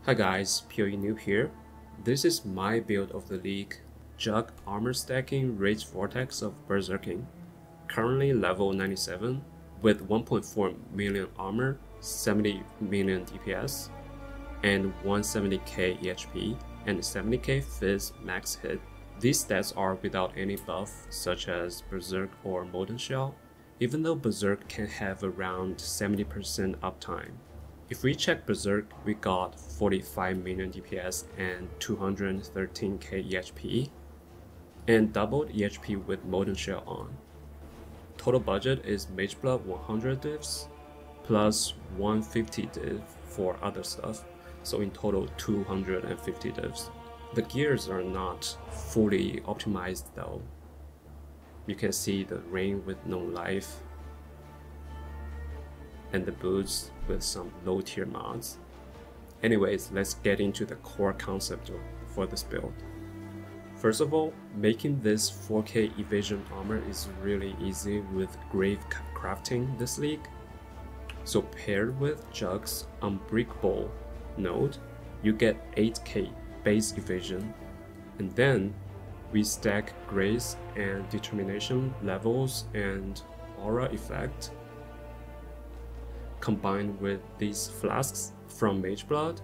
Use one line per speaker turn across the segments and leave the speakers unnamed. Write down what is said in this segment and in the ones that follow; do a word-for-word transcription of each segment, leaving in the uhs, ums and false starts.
Hi guys, P O E Noob here. This is my build of the league, Jug Armor Stacking Rage Vortex of Berserking. Currently level ninety-seven with one point four million armor, seventy million D P S, and one hundred seventy K E H P, and seventy K Fizz max hit. These stats are without any buff such as Berserk or Molten Shell, even though Berserk can have around seventy percent uptime. If we check Berserk, we got forty-five million D P S and two hundred thirteen K E H P, and doubled E H P with Molten Shell on. Total budget is Mageblood one hundred divs, plus one hundred fifty div for other stuff, so in total two hundred fifty divs. The gears are not fully optimized though. You can see the ring with no life, and the boots with some low tier mods. Anyways, let's get into the core concept for this build. First of all, making this four K evasion armor is really easy with Grave crafting this league. So paired with Jug's Unbreakable node, you get eight K base evasion, and then we stack Grace and Determination levels and aura effect. Combined with these flasks from Mageblood,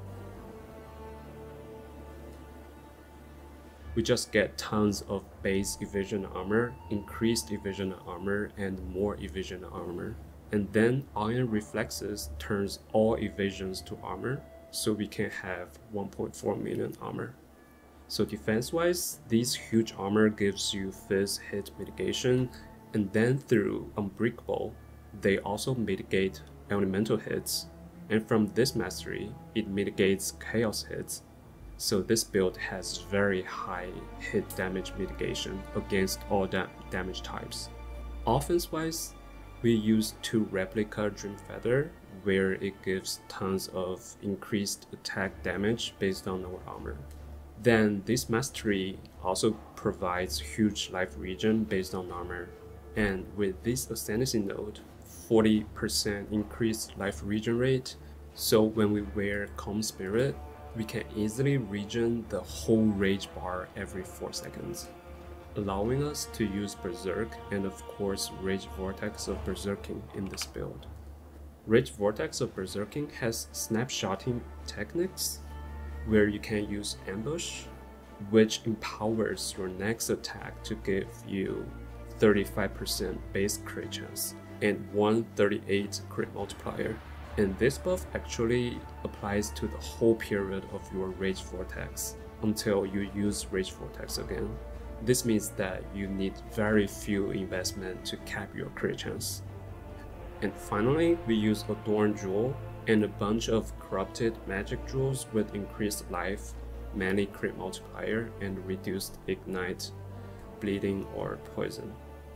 we just get tons of base evasion armor, increased evasion armor, and more evasion armor. And then Iron Reflexes turns all evasions to armor, so we can have one point four million armor. So defense wise, this huge armor gives you Fizz hit mitigation, and then through Unbreakable, they also mitigate elemental hits, and from this mastery, it mitigates chaos hits. So this build has very high hit damage mitigation against all da damage types. Offense wise, we use two replica Dream Feather, where it gives tons of increased attack damage based on our armor. Then this mastery also provides huge life regen based on armor, and with this Ascendancy node, forty percent increased life regen rate, so when we wear Calm Spirit, we can easily regen the whole rage bar every four seconds, allowing us to use Berserk and of course Rage Vortex of Berserking in this build. Rage Vortex of Berserking has snapshotting techniques, where you can use Ambush, which empowers your next attack to give you thirty-five percent base crit chance and one hundred thirty-eight crit multiplier, and this buff actually applies to the whole period of your Rage Vortex until you use Rage Vortex again. This means that you need very few investment to cap your crit chance. And finally, we use Adorn Jewel and a bunch of corrupted magic jewels with increased life, melee crit multiplier, and reduced ignite, bleeding, or poison.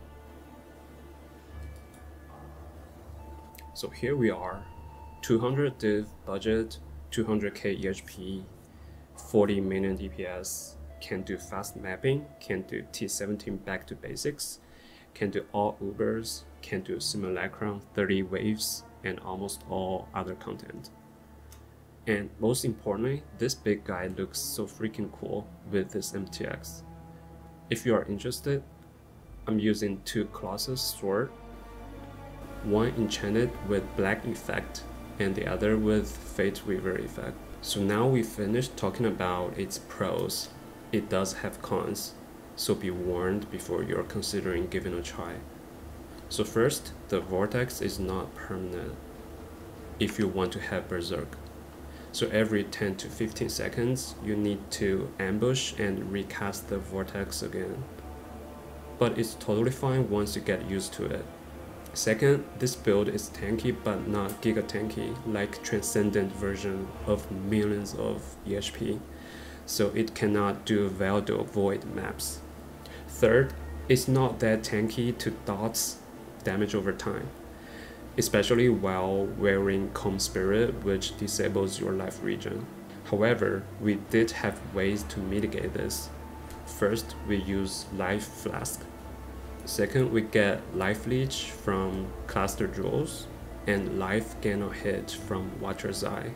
So here we are, two hundred div budget, two hundred K E H P, forty million D P S, can do fast mapping, can do T seventeen back to basics, can do all Ubers, can do Simulacrum thirty waves, and almost all other content. And most importantly, this big guy looks so freaking cool with this M T X. If you are interested, I'm using two Colossus sword, one enchanted with black effect and the other with Fate Weaver effect. So now we finished talking about its pros. It does have cons, so be warned before you're considering giving a try. So first, the vortex is not permanent if you want to have Berserk. So every ten to fifteen seconds, you need to ambush and recast the vortex again. But it's totally fine once you get used to it. Second, this build is tanky but not giga tanky like Transcendent version of millions of E H P, so it cannot do Valdo Void maps. Third, it's not that tanky to dots damage over time, especially while wearing Calm Spirit, which disables your life regen. However, we did have ways to mitigate this. First, we use Life Flask. Second, we get Life Leech from Cluster Jewels and Life Gain or Hit from Watcher's Eye.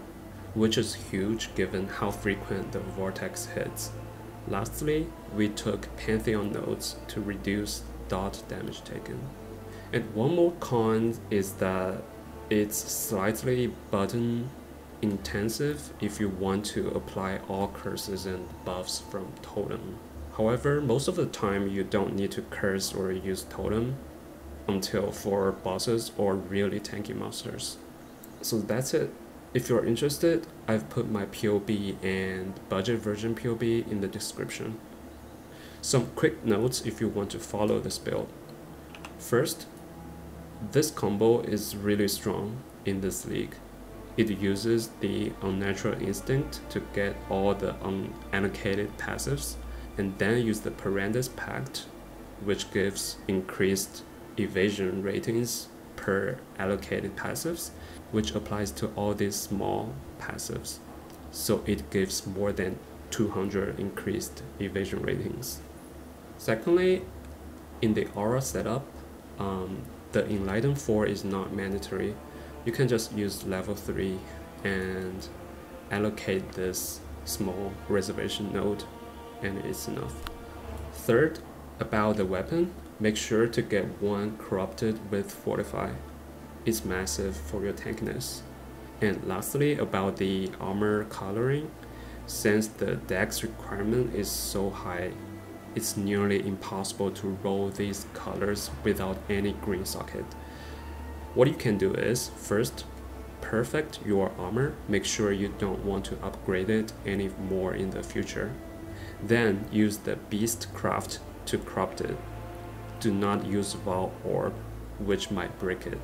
which is huge given how frequent the vortex hits. Lastly, we took Pantheon nodes to reduce dot damage taken. And one more con is that it's slightly button intensive if you want to apply all curses and buffs from Totem. However, most of the time you don't need to curse or use Totem until for bosses or really tanky monsters. So that's it. If you're interested, I've put my P O B and budget version P O B in the description. Some quick notes if you want to follow this build. First, this combo is really strong in this league. It uses the Unnatural Instinct to get all the unallocated passives, and then use the Perandus Pact, which gives increased evasion ratings per allocated passives, which applies to all these small passives. So it gives more than two hundred increased evasion ratings. Secondly, in the aura setup, um, the Enlighten four is not mandatory. You can just use level three and allocate this small reservation node, and it's enough. Third, about the weapon, make sure to get one corrupted with Fortify. It's massive for your tankiness. And lastly, about the armor coloring, since the dex requirement is so high, it's nearly impossible to roll these colors without any green socket. What you can do is, first, perfect your armor, make sure you don't want to upgrade it any more in the future. Then use the Beast Craft to corrupt it. Do not use Vaal Orb, which might break it.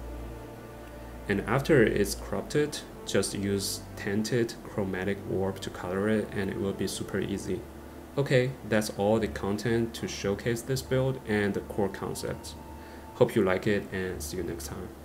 And after it's corrupted, just use Tinted Chromatic Orb to color it, and it will be super easy. Okay, that's all the content to showcase this build and the core concepts. Hope you like it, and see you next time.